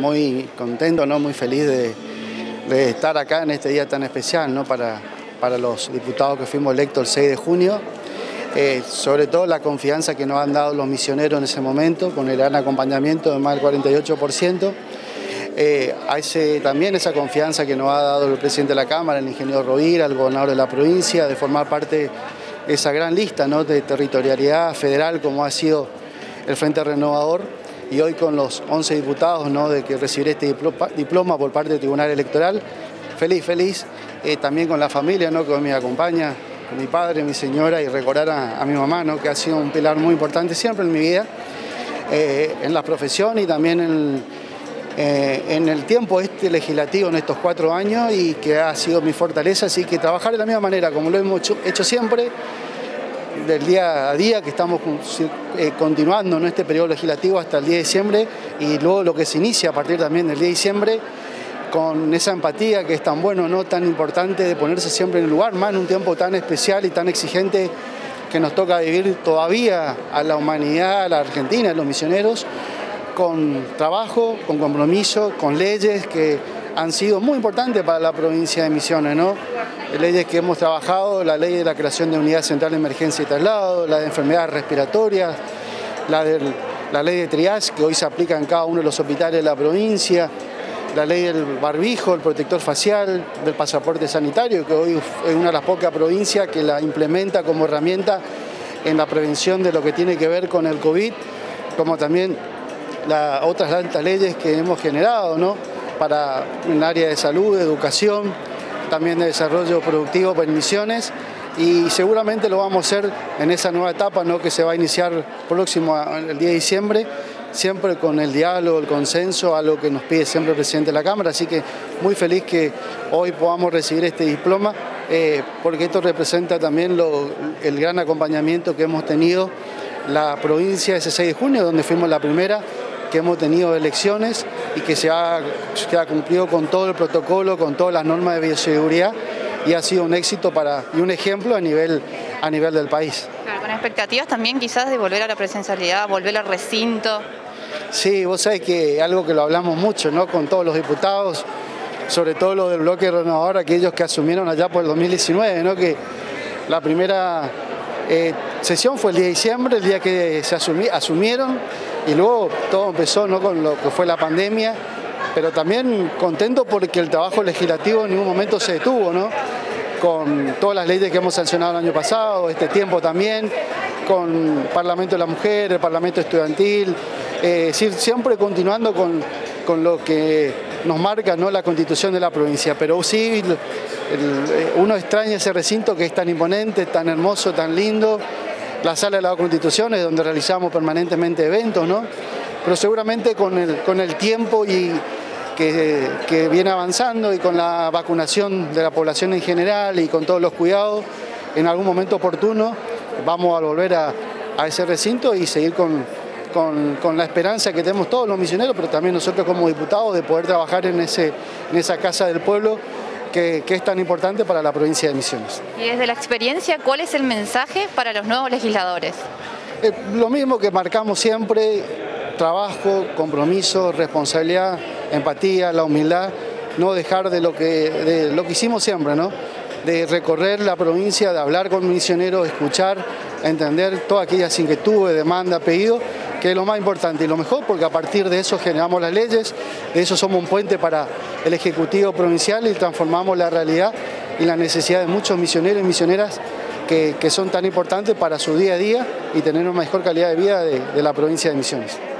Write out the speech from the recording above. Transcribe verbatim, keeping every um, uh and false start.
muy contento, ¿no? Muy feliz de, de estar acá en este día tan especial, ¿no? para, para los diputados que fuimos electos el seis de junio. Eh, sobre todo la confianza que nos han dado los misioneros en ese momento, con el gran acompañamiento de más del cuarenta y ocho por ciento. Eh, a ese, también esa confianza que nos ha dado el presidente de la Cámara, el ingeniero Rovira, el gobernador de la provincia, de formar parte de esa gran lista, ¿no? de territorialidad federal como ha sido el Frente Renovador, y hoy con los once diputados, ¿no? de que recibiré este diploma por parte del Tribunal Electoral. Feliz, feliz, eh, también con la familia, ¿no? que hoy me acompaña, con mi padre, mi señora, y recordar a, a mi mamá, ¿no? que ha sido un pilar muy importante siempre en mi vida, eh, en la profesión y también en, eh, en el tiempo este legislativo, en estos cuatro años, y que ha sido mi fortaleza. Así que trabajar de la misma manera, como lo hemos hecho, hecho siempre, del día a día, que estamos eh, continuando en este periodo legislativo hasta el diez de diciembre, y luego lo que se inicia a partir también del diez de diciembre, con esa empatía que es tan bueno, no tan importante, de ponerse siempre en el lugar, más en un tiempo tan especial y tan exigente que nos toca vivir todavía a la humanidad, a la Argentina, a los misioneros, con trabajo, con compromiso, con leyes que han sido muy importantes para la provincia de Misiones, ¿no? Leyes que hemos trabajado, la ley de la creación de unidad central de emergencia y traslado, la de enfermedades respiratorias, la, del, la ley de triage que hoy se aplica en cada uno de los hospitales de la provincia, la ley del barbijo, el protector facial, del pasaporte sanitario, que hoy es una de las pocas provincias que la implementa como herramienta en la prevención de lo que tiene que ver con el COVID, como también las otras tantas leyes que hemos generado, ¿no? para el área de salud, de educación, también de desarrollo productivo para Misiones, y seguramente lo vamos a hacer en esa nueva etapa, ¿no? que se va a iniciar próximo el diez de diciembre, siempre con el diálogo, el consenso, algo que nos pide siempre el presidente de la Cámara. Así que muy feliz que hoy podamos recibir este diploma, eh, porque esto representa también lo, el gran acompañamiento que hemos tenido la provincia ese seis de junio, donde fuimos la primera, que hemos tenido elecciones y que se ha, se ha cumplido con todo el protocolo, con todas las normas de bioseguridad, y ha sido un éxito para, y un ejemplo a nivel, a nivel del país. Claro, con expectativas también quizás de volver a la presencialidad, volver al recinto. Sí, vos sabés que algo que lo hablamos mucho, ¿no? con todos los diputados, sobre todo los del bloque renovador, aquellos que asumieron allá por el dos mil diecinueve, ¿no? que la primera eh, sesión fue el diez de diciembre, el día que se asumí, asumieron, y luego todo empezó, ¿no? con lo que fue la pandemia, pero también contento porque el trabajo legislativo en ningún momento se detuvo, ¿no? con todas las leyes que hemos sancionado el año pasado, este tiempo también, con el Parlamento de la Mujer, el Parlamento Estudiantil, eh, siempre continuando con, con lo que nos marca, ¿no? la Constitución de la provincia. Pero sí, el, el, uno extraña ese recinto que es tan imponente, tan hermoso, tan lindo, la Sala de la Constitución es donde realizamos permanentemente eventos, ¿no? pero seguramente con el, con el tiempo y que, que viene avanzando, y con la vacunación de la población en general y con todos los cuidados, en algún momento oportuno vamos a volver a, a ese recinto y seguir con, con, con la esperanza que tenemos todos los misioneros, pero también nosotros como diputados, de poder trabajar en, ese, en esa Casa del Pueblo que, que es tan importante para la provincia de Misiones. Y desde la experiencia, ¿cuál es el mensaje para los nuevos legisladores? Eh, lo mismo que marcamos siempre: trabajo, compromiso, responsabilidad, empatía, la humildad, no dejar de lo que, de lo que hicimos siempre, ¿no? de recorrer la provincia, de hablar con misioneros, escuchar, entender todas aquellas inquietudes, demandas, pedidos, que es lo más importante y lo mejor, porque a partir de eso generamos las leyes, de eso somos un puente para el Ejecutivo Provincial y transformamos la realidad y la necesidad de muchos misioneros y misioneras que, que son tan importantes para su día a día y tener una mejor calidad de vida de, de la provincia de Misiones.